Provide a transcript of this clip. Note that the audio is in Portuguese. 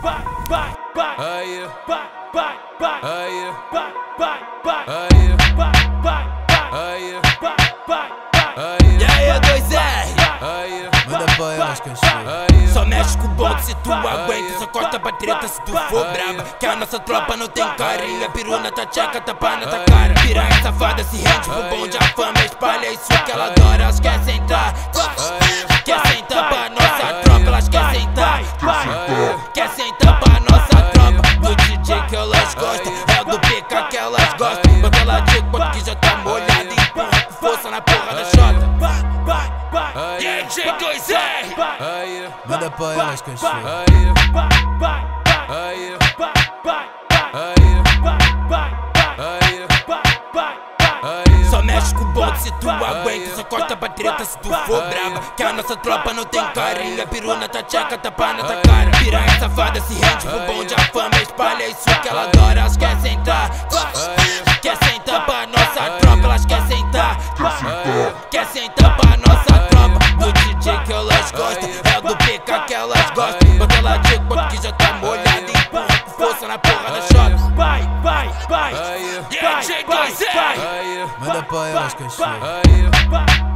E aí, 2R, manda pra elas, cachorro. só mexe com o bonde se tu aguenta, só corta pra treta se tu for brava. Que a nossa tropa não tem carinha, peru na tua tcheca, tapa na tua cara. Piranha safada se rende pro bonde, a fama espalha isso que ela adora. Elas querem sentar, quer sentar pra nossa tropa, elas querem sentar, quer sentar pra nossa tropa. Do DJ que elas gostam, é do PK que elas gostam. Bota ela de quanto que já tá molhada, empurra com força na porra da chota. DJ 2R, Manda pra elas, cachorro. só mexe com o bonde se tu aguenta, só corta pra treta se tu for brava. Que a nossa tropa não tem carinha, peru na tua tcheca, tapa na tua cara. Piranha safada se rende pro bonde, a fama espalha isso que ela adora. Elas querem sentar, quer sentar pra nossa tropa, elas querem sentar, quer sentar pra nossa tropa. Do DJ que elas gostam, é do PK que elas gostam. Bota ela de quanto que já tá molhada, empurra com força na porra da chota. DJ 2R, Manda pra elas, cachorro.